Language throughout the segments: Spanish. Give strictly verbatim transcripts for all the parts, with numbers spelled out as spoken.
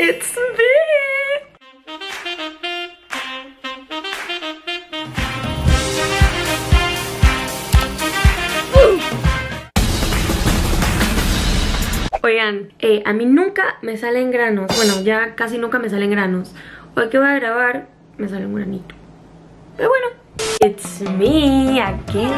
It's me. Oigan, eh, a mí nunca me salen granos. Bueno, ya casi nunca me salen granos. Hoy que voy a grabar, me sale un granito. Pero bueno, it's me again.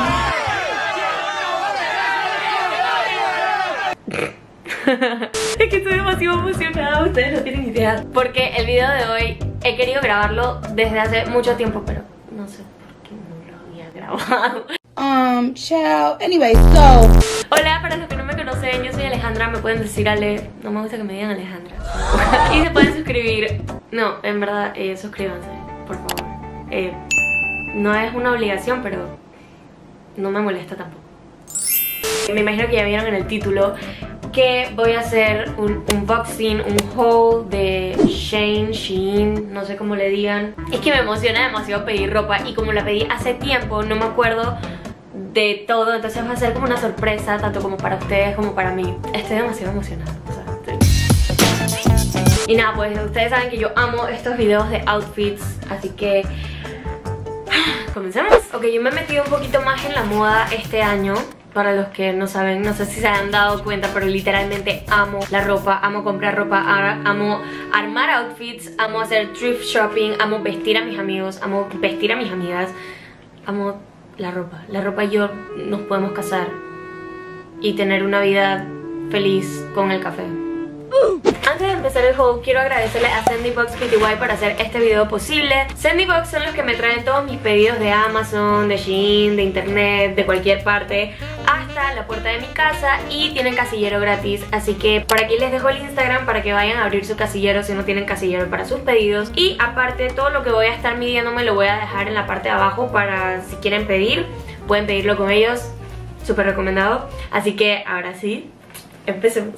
Es que estoy demasiado emocionada, ustedes no tienen idea. Porque el video de hoy he querido grabarlo desde hace mucho tiempo, pero no sé por qué no lo había grabado. Um, chao. Anyway, so. Hola, para los que no me conocen, yo soy Alejandra, me pueden decir Ale. No me gusta que me digan Alejandra. Y se pueden suscribir. No, en verdad, eh, suscríbanse, por favor. Eh, no es una obligación, pero no me molesta tampoco. Me imagino que ya vieron en el título que voy a hacer un unboxing, un haul de Shein, Shein, no sé cómo le digan. Es que me emociona demasiado pedir ropa y como la pedí hace tiempo, no me acuerdo de todo, entonces va a ser como una sorpresa, tanto como para ustedes como para mí. Estoy demasiado emocionada, o sea, estoy... Y nada, pues ustedes saben que yo amo estos videos de outfits, así que... ¿comencemos? Ok, yo me he metido un poquito más en la moda este año. Para los que no saben, no sé si se han dado cuenta, pero literalmente amo la ropa, amo comprar ropa, amo armar outfits, amo hacer thrift shopping, amo vestir a mis amigos, amo vestir a mis amigas, amo la ropa. La ropa y yo nos podemos casar y tener una vida feliz con el café. Antes de empezar el haul, quiero agradecerle a Sendybox P T Y por hacer este video posible. Sendybox son los que me traen todos mis pedidos de Amazon, de Shein, de internet, de cualquier parte, hasta la puerta de mi casa, y tienen casillero gratis. Así que por aquí les dejo el Instagram para que vayan a abrir su casillero si no tienen casillero para sus pedidos. Y aparte, todo lo que voy a estar midiéndome lo voy a dejar en la parte de abajo para si quieren pedir, pueden pedirlo con ellos. Súper recomendado. Así que ahora sí, empecemos.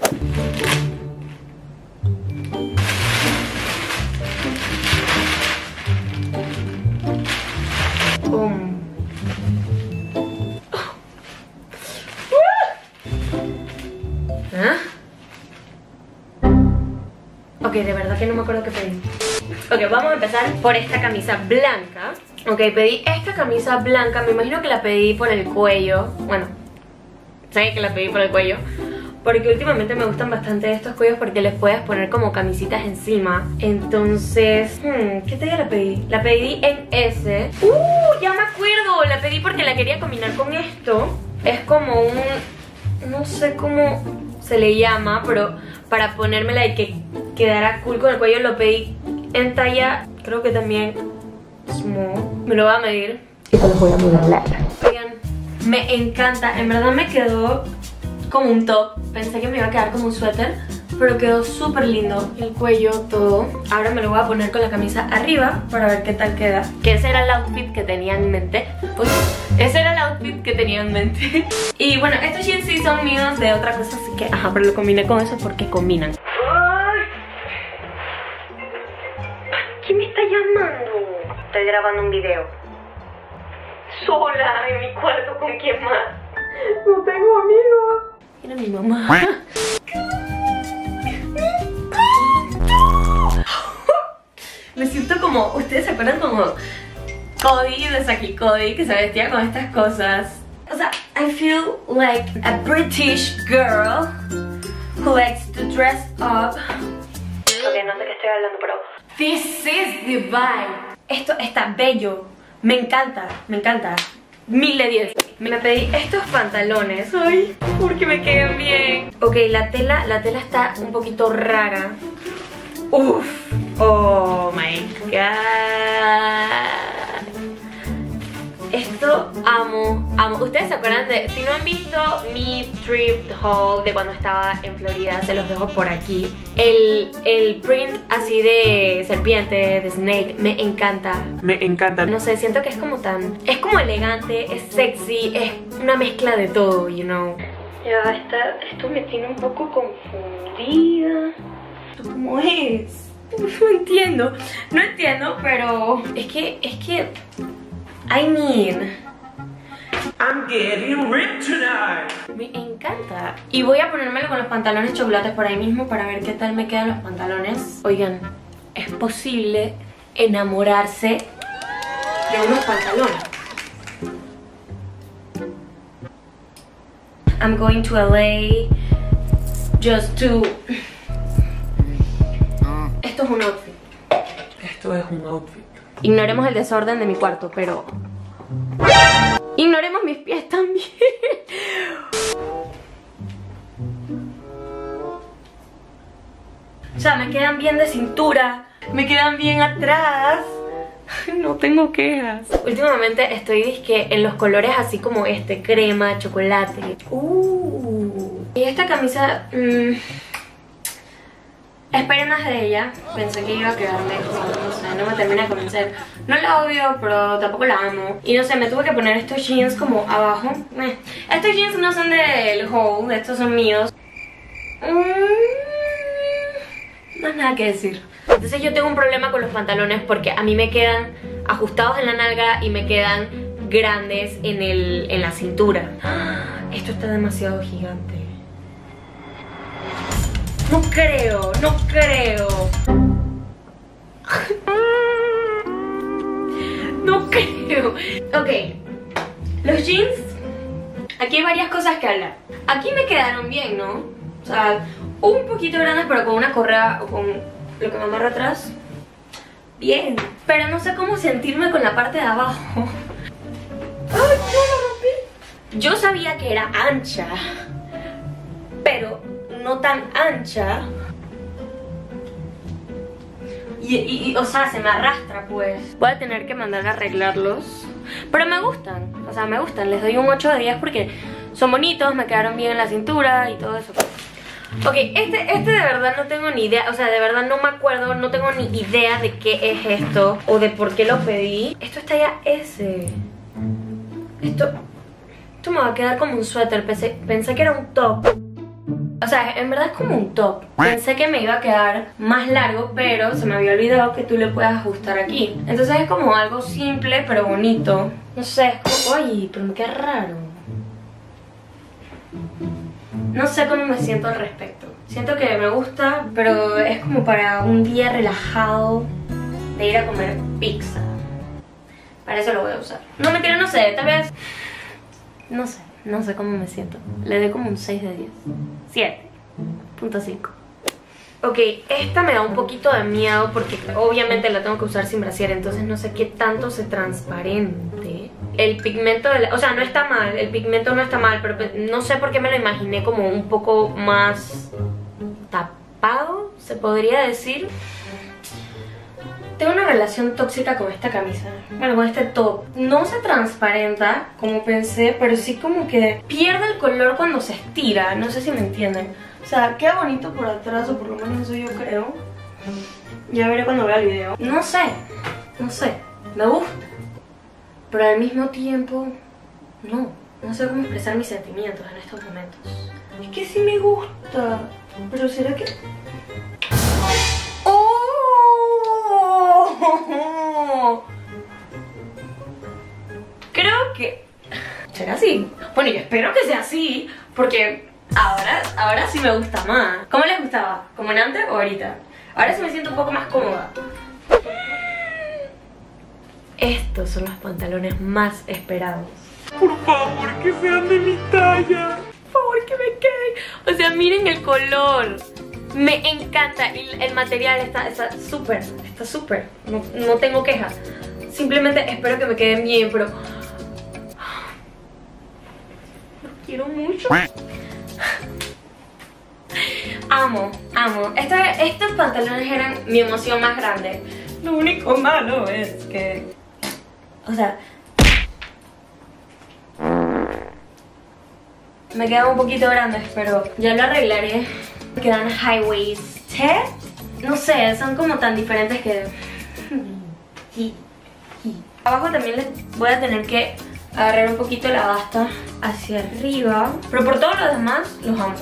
Um. ¿Ah? Ok, de verdad que no me acuerdo qué pedí. Ok, vamos a empezar por esta camisa blanca. Ok, pedí esta camisa blanca. Me imagino que la pedí por el cuello. Bueno, ¿saben que la pedí por el cuello? Porque últimamente me gustan bastante estos cuellos porque les puedes poner como camisitas encima. Entonces, hmm, ¿qué talla la pedí? La pedí en S. ¡Uh! Ya me acuerdo. La pedí porque la quería combinar con esto. Es como un... no sé cómo se le llama, pero para ponérmela y que quedara cool con el cuello lo pedí en talla, creo que también small. Me lo voy a medir y se los voy a modelar. Oigan, me encanta. En verdad me quedó como un top. Pensé que me iba a quedar como un suéter, pero quedó súper lindo. El cuello, todo. Ahora me lo voy a poner con la camisa arriba para ver qué tal queda. Que ese era el outfit que tenía en mente. Uy, ese era el outfit que tenía en mente. Y bueno, estos jeans sí son míos de otra cosa, así que ajá, pero lo combiné con eso porque combinan. Ay. ¿Quién me está llamando? Estoy grabando un video sola en mi cuarto. ¿Con quién más? No tengo amigos. Era mi mamá. Me siento como, ¿ustedes se acuerdan como Cody de Saki Cody, que se vestía con estas cosas? O sea, I feel like a British girl who likes to dress up. Ok, no sé qué estoy hablando, pero this is the vibe. Esto está bello. Me encanta, me encanta. Mil de diez. Me pedí estos pantalones. Ay, porque me quedan bien. Ok, la tela, la tela está un poquito rara. Uff. Oh my god. Esto amo, amo. Ustedes se acuerdan de... si no han visto mi thrift haul de cuando estaba en Florida, se los dejo por aquí. El, el print así de serpiente, de snake, me encanta. Me encanta. No sé, siento que es como tan... es como elegante, es sexy, es una mezcla de todo, you know. Ya, está, esto me tiene un poco confundida. ¿Esto cómo es? No entiendo, no entiendo, pero... es que, es que... I mean... I'm getting ripped tonight. Me encanta. Y voy a ponérmelo con los pantalones chocolates por ahí mismo para ver qué tal me quedan los pantalones. Oigan, es posible enamorarse de unos pantalones. I'm going to L A just to... Esto es un outfit. Esto es un outfit. Ignoremos el desorden de mi cuarto, pero... ignoremos mis pies también. O sea, me quedan bien de cintura, me quedan bien atrás. No tengo quejas. Últimamente estoy disque en los colores así como este, crema, chocolate. Uh. Y esta camisa... Mmm, esperé más de ella. Pensé que iba a quedar mejor, no sé, no me termina de convencer. No la odio, pero tampoco la amo. Y no sé, me tuve que poner estos jeans como abajo. eh. Estos jeans no son del haul, estos son míos. mm, No hay nada que decir. Entonces yo tengo un problema con los pantalones porque a mí me quedan ajustados en la nalga y me quedan grandes en, el, en la cintura. Esto está demasiado gigante. No creo, no creo. No creo. Ok, los jeans. Aquí hay varias cosas que hablar. Aquí me quedaron bien, ¿no? O sea, un poquito grandes, pero con una correa o con lo que me amarra atrás. Bien. Pero no sé cómo sentirme con la parte de abajo. ¡Ay, no, lo rompí! Yo sabía que era ancha, pero no tan ancha. Y, y, y, o sea, se me arrastra pues. Voy a tener que mandar a arreglarlos. Pero me gustan, o sea, me gustan. Les doy un ocho de diez porque son bonitos, me quedaron bien en la cintura y todo eso. Ok, este, este de verdad no tengo ni idea. O sea, de verdad no me acuerdo, no tengo ni idea de qué es esto o de por qué lo pedí. Esto está ya ese. Esto, esto me va a quedar como un suéter. Pensé, pensé que era un top. O sea, en verdad es como un top. Pensé que me iba a quedar más largo, pero se me había olvidado que tú le puedes ajustar aquí. Entonces es como algo simple pero bonito. No sé, es como... Oye, pero me queda raro. No sé cómo me siento al respecto. Siento que me gusta, pero es como para un día relajado de ir a comer pizza. Para eso lo voy a usar. No, mentira, no sé, tal vez... No sé. No sé cómo me siento. Le doy como un seis de diez. siete punto cinco. Ok, esta me da un poquito de miedo porque obviamente la tengo que usar sin brasier. Entonces no sé qué tanto se transparente. El pigmento de la... O sea, no está mal. El pigmento no está mal. Pero no sé por qué me lo imaginé como un poco más tapado, se podría decir. Tengo una relación tóxica con esta camisa. Bueno, con este top. No se transparenta como pensé, pero sí como que pierde el color cuando se estira. No sé si me entienden. O sea, queda bonito por atrás, o por lo menos eso yo creo. Ya veré cuando vea el video. No sé, no sé. Me gusta. Pero al mismo tiempo, no. No sé cómo expresar mis sentimientos en estos momentos. Es que sí me gusta. Pero ¿será que...? Creo que... ¿será así? Bueno, yo espero que sea así, porque ahora, ahora sí me gusta más. ¿Cómo les gustaba? ¿Como en antes o ahorita? Ahora sí me siento un poco más cómoda. Estos son los pantalones más esperados. Por favor, que sean de mi talla. Por favor, que me queden. O sea, miren el color. Me encanta y el material está súper, está está súper, no, no tengo quejas. Simplemente espero que me queden bien, pero... los quiero mucho. Amo, amo. Estos, estos pantalones eran mi emoción más grande. Lo único malo es que... O sea... me quedan un poquito grandes, pero ya lo arreglaré. Me quedan high waisted. No sé, son como tan diferentes que... Abajo también les voy a tener que agarrar un poquito la basta hacia arriba. Pero por todo lo demás, los amo.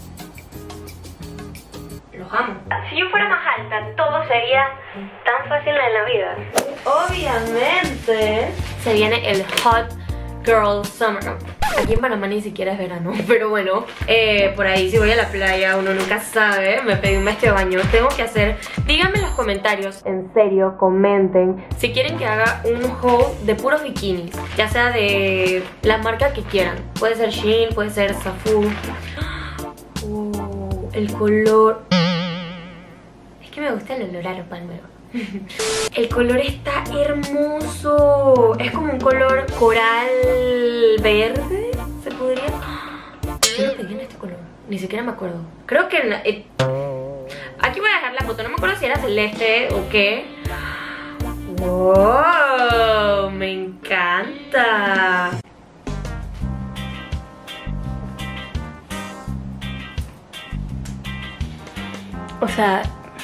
Los amo. Si yo fuera más alta, todo sería tan fácil en la vida. Obviamente se viene el hot Girl Summer. Aquí en Panamá ni siquiera es verano, pero bueno, eh, por ahí si voy a la playa uno nunca sabe. Me pedí un vestido de baño, tengo que hacer. Díganme en los comentarios, en serio, comenten si quieren que haga un haul de puros bikinis, ya sea de la marca que quieran. Puede ser Shein, puede ser Safu. uh, El color, es que me gusta el olor a ropa nueva. El color está hermoso. Es como un color coral verde, ¿se podría? Yo lo pedí en este color, ni siquiera me acuerdo. Creo que en la, eh, aquí voy a dejar la foto, no me acuerdo si era celeste o qué. ¡Wow! Me encanta. O sea,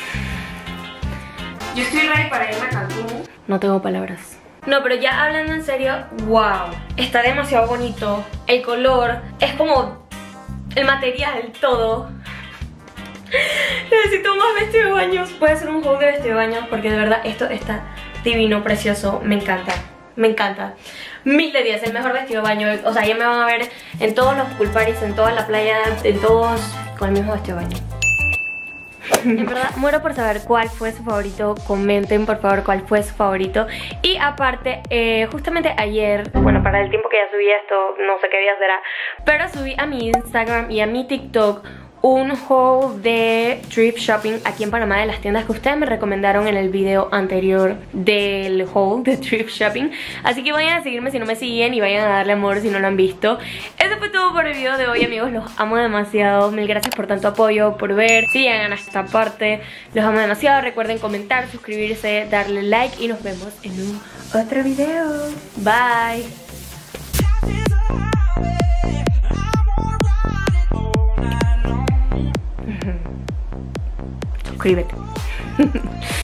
yo estoy ready para irme a Cancún. No tengo palabras. No, pero ya hablando en serio, wow, está demasiado bonito. El color, es como el material, todo. Necesito más vestido de baños. Puede ser un haul de vestido de baños porque de verdad esto está divino, precioso. Me encanta, me encanta. Mil de diez, el mejor vestido de baño. O sea, ya me van a ver en todos los pool parties, en toda la playa, en todos con el mismo vestido de baño. En verdad, muero por saber cuál fue su favorito. Comenten por favor cuál fue su favorito. Y aparte, eh, justamente ayer, bueno, para el tiempo que ya subí esto, no sé qué día será, pero subí a mi Instagram y a mi TikTok un haul de thrift shopping aquí en Panamá, de las tiendas que ustedes me recomendaron en el video anterior del haul de thrift shopping. Así que vayan a seguirme si no me siguen y vayan a darle amor si no lo han visto. Eso fue todo por el video de hoy, amigos. Los amo demasiado. Mil gracias por tanto apoyo, por ver. Si llegan a esta parte, los amo demasiado. Recuerden comentar, suscribirse, darle like y nos vemos en un otro video. Bye. Suscríbete.